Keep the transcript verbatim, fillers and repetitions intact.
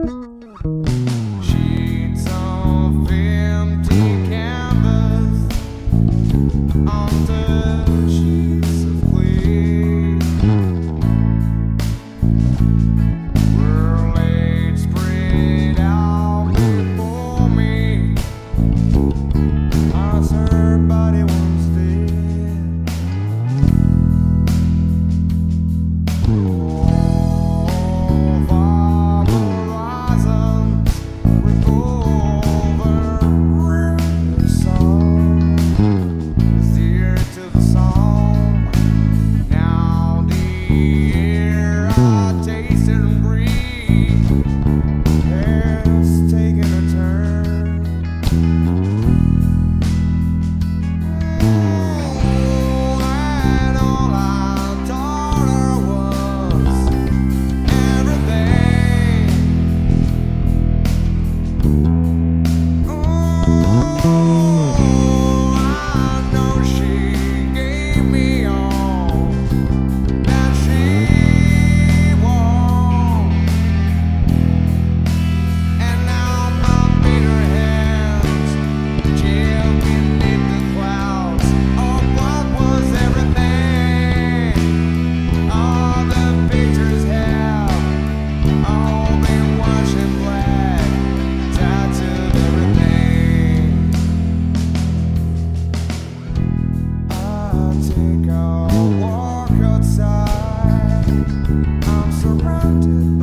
Sheets of empty canvas onto sheets of clear. We're laid spread out before me. As her body once did. Oh, far horizons we go over the song. It's the ear to the song. Now the air I taste and breathe has taken a turn. Oh, and all I taught her was everything. Oh, I know she gave me all that she wants, and now my bitter hands chill beneath the clouds. Oh, what was everything? All the pictures have all been washed in black, tattooed everything. I take a walk outside. I'm surrounded